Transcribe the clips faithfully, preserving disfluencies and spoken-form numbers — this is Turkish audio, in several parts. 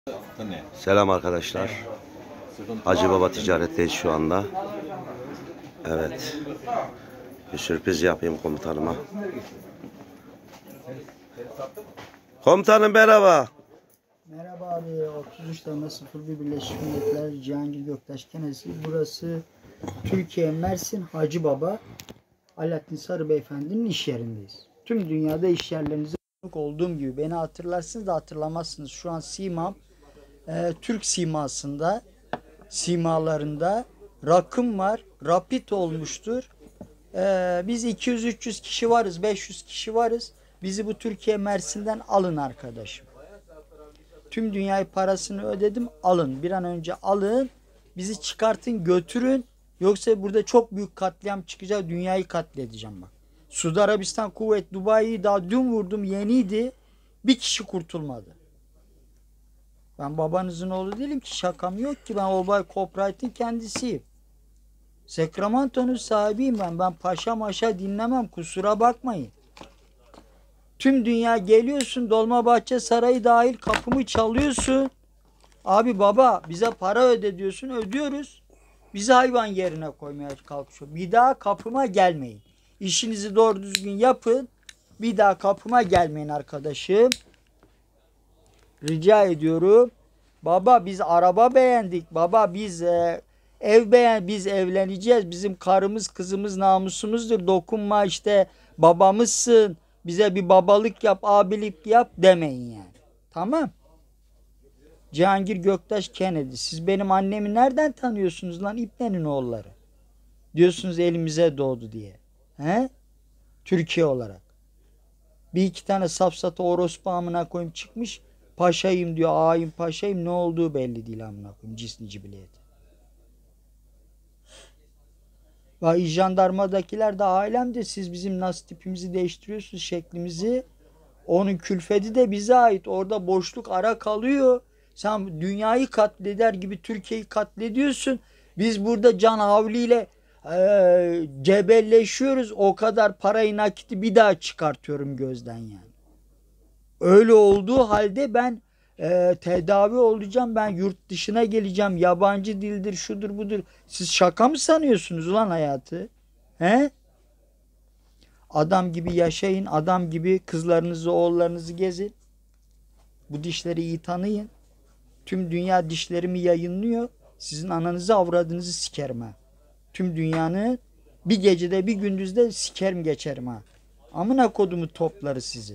Selam arkadaşlar. Hacı Baba Ticaret'teyiz şu anda. Evet. Bir sürpriz yapayım komutanıma. Komutanım merhaba. Merhaba abi. otuz üç tane sıfır bir Birleşmiş Milletler Cihangir Göktaş Kenesi. Burası Türkiye Mersin Hacı Baba Alaaddin Sarı Beyefendi'nin iş yerindeyiz. Tüm dünyada iş yerlerinize olduğum gibi beni hatırlarsınız da hatırlamazsınız. Şu an simam e, Türk simasında simalarında rakım var. Rapid olmuştur. E, biz iki yüz üç yüz kişi varız. beş yüz kişi varız. Bizi bu Türkiye Mersin'den alın arkadaşım. Tüm dünyayı parasını ödedim. Alın. Bir an önce alın. Bizi çıkartın götürün. Yoksa burada çok büyük katliam çıkacak. Dünyayı katledeceğim bak. Suudi Arabistan, Kuveyt, Dubai'yi daha dün vurdum. Yeniydi. Bir kişi kurtulmadı. Ben babanızın oğlu değilim ki. Şakam yok ki. Ben Olbay Copyright'ın kendisiyim. Sacramento'nun sahibiyim ben. Ben paşa maşa dinlemem. Kusura bakmayın. Tüm dünya geliyorsun. Dolmabahçe Sarayı dahil kapımı çalıyorsun. Abi baba bize para öde diyorsun. Ödüyoruz. Bizi hayvan yerine koymaya kalkışıyor. Bir daha kapıma gelmeyin. İşinizi doğru düzgün yapın. Bir daha kapıma gelmeyin arkadaşım. Rica ediyorum. Baba biz araba beğendik. Baba biz e, ev beğen, biz evleneceğiz. Bizim karımız kızımız namusumuzdur. Dokunma işte babamızsın. Bize bir babalık yap, abilik yap demeyin yani. Tamam. Cihangir Göktaş Kennedy. Siz benim annemi nereden tanıyorsunuz lan? İbnenin oğulları. Diyorsunuz elimize doğdu diye. He? Türkiye olarak. Bir iki tane safsata orospu amına koyayım çıkmış. Paşayım diyor. Ağayım paşayım. Ne olduğu belli değil amına koyayım. Cisnici bileti. Ve jandarmadakiler de alemde. Siz bizim nasıl tipimizi değiştiriyorsunuz, şeklimizi. Onun külfeti de bize ait. Orada boşluk ara kalıyor. Sen dünyayı katleder gibi Türkiye'yi katlediyorsun. Biz burada can havliyle e, cebelleşiyoruz. O kadar parayı nakiti bir daha çıkartıyorum gözden yani. Öyle olduğu halde ben e, tedavi olacağım. Ben yurt dışına geleceğim. Yabancı dildir, şudur budur. Siz şaka mı sanıyorsunuz ulan hayatı? He? Adam gibi yaşayın. Adam gibi kızlarınızı, oğullarınızı gezin. Bu dişleri iyi tanıyın. Tüm dünya dişlerimi yayınlıyor. Sizin ananızı avradınızı sikerim ha. Tüm dünyanın bir gecede bir gündüzde sikerim geçerim ha. Amına kodumu topları sizi.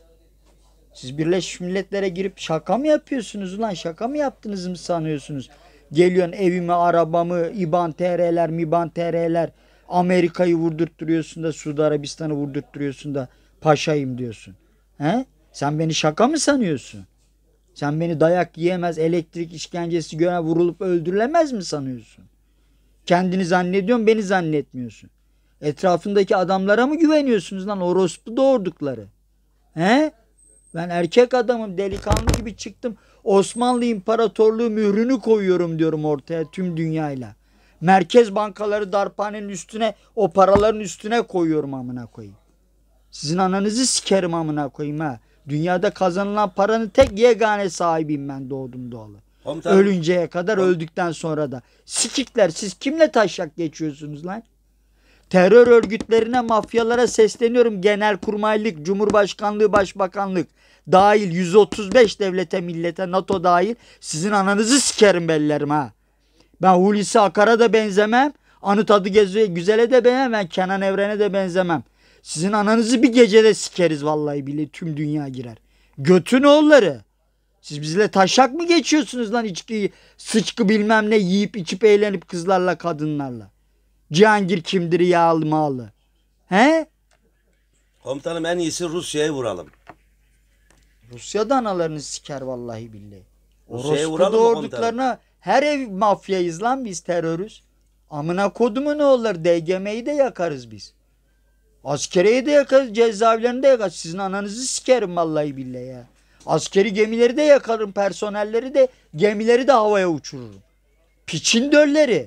Siz Birleşmiş Milletler'e girip şaka mı yapıyorsunuz ulan? Şaka mı yaptınız mı sanıyorsunuz? Geliyorsun evimi, arabamı, İban T R'ler, Miban T R'ler, Amerika'yı vurdurtturuyorsun da Suudi Arabistan'ı vurdurtturuyorsun da paşayım diyorsun. He? Sen beni şaka mı sanıyorsun? Sen beni dayak yiyemez, elektrik işkencesi göre vurulup öldürülemez mi sanıyorsun? Kendini zannediyorsun, beni zannetmiyorsun. Etrafındaki adamlara mı güveniyorsunuz lan? Orospu doğurdukları. He? Ben erkek adamım, delikanlı gibi çıktım. Osmanlı İmparatorluğu mührünü koyuyorum diyorum ortaya tüm dünyayla. Merkez bankaları darphanenin üstüne, o paraların üstüne koyuyorum amına koyayım. Sizin ananızı sikerim amına koyayım ha. Dünyada kazanılan paranın tek yegane sahibiyim ben doğdum doğalı. Komutanım. Ölünceye kadar, öldükten sonra da. Sikikler, siz kimle taşak geçiyorsunuz lan? Terör örgütlerine, mafyalara sesleniyorum. Genelkurmaylık, Cumhurbaşkanlığı, Başbakanlık dahil yüz otuz beş devlete, millete, NATO dahil sizin ananızı sikerim bellerim ha. Ben Hulusi Akar'a da benzemem. Anıt adı güzele de benzemem. Kenan Evren'e de benzemem. Sizin ananızı bir gecede sikeriz vallahi bile, tüm dünya girer. Götün oğulları. Siz bizle taşak mı geçiyorsunuz lan, içki, sıçkı bilmem ne yiyip içip eğlenip kızlarla, kadınlarla? Cihangir kimdir yağlı mağlı? He? Komutanım en iyisi Rusya'yı vuralım. Rusya'da analarını siker vallahi billahi. Rusya'yı Orospu vuralım mı doğurduklarına her ev mafyayız lan biz, terörüz. Amına kodumu ne olur, D G M'yi de yakarız biz. Askeriyeyi de yakarız, cezaevlerini de yakarız. Sizin ananızı sikerim vallahi billahi ya. Askeri gemileri de yakarım, personelleri de, gemileri de havaya uçururum. Piçin dölleri.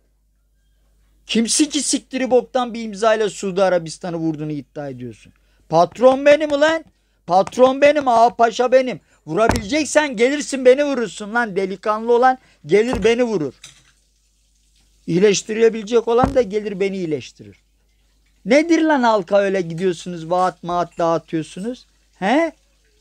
Kimsin ki siktiri boktan bir imzayla Suudi Arabistan'ı vurduğunu iddia ediyorsun? Patron benim ulan. Patron benim, ağa paşa benim. Vurabileceksen gelirsin beni vurursun lan. Delikanlı olan gelir beni vurur. İyileştirebilecek olan da gelir beni iyileştirir. Nedir lan halka öyle gidiyorsunuz vaat maat dağıtıyorsunuz? He?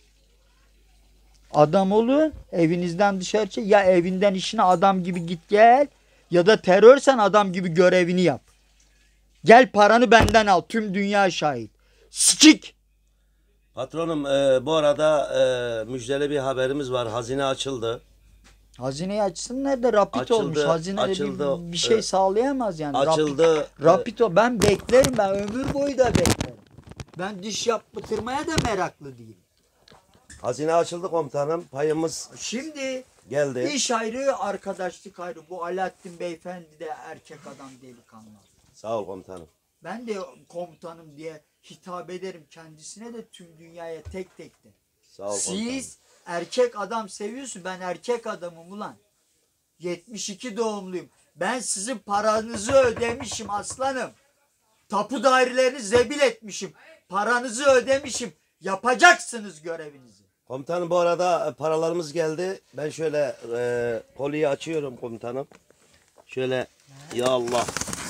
Adam olun, evinizden dışarı çık. Ya evinden işine adam gibi git gel, ya da terörsen adam gibi görevini yap. Gel paranı benden al, tüm dünya şahit. Sikik! Patronum e, bu arada e, müjdeli bir haberimiz var. Hazine açıldı. Hazineyi açsın nerede? Rapid Açıldı, olmuş. Hazine açıldı. bir, bir şey Evet. sağlayamaz yani. Açıldı. Rapid, rapid o. Ben beklerim, ben ömür boyu da beklerim. Ben diş yaptırmaya da meraklı değilim. Hazine açıldı komutanım. Payımız Şimdi geldi. iş ayrı, arkadaşlık ayrı. Bu Alaaddin Beyefendi de erkek adam, delikanlı. Sağ ol komutanım. Ben de komutanım diye hitap ederim kendisine de, tüm dünyaya tek tek de. Sağ ol komutanım. Siz erkek adam seviyorsun. Ben erkek adamım ulan. yetmiş iki doğumluyum. Ben sizin paranızı ödemişim aslanım. Tapu dairelerini zebil etmişim. Paranızı ödemişim. Yapacaksınız görevinizi. Komutanım bu arada paralarımız geldi. Ben şöyle e, kolyeyi açıyorum komutanım. Şöyle ya Allah.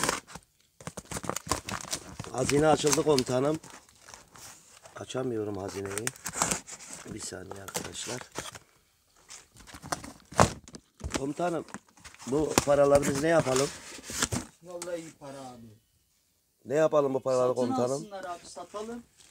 Hazine açıldı komutanım. Açamıyorum hazineyi. Bir saniye arkadaşlar. Komutanım bu paraları biz ne yapalım? Vallahi iyi para abi. Ne yapalım bu paraları Satın komutanım? alsınlar abi, satalım.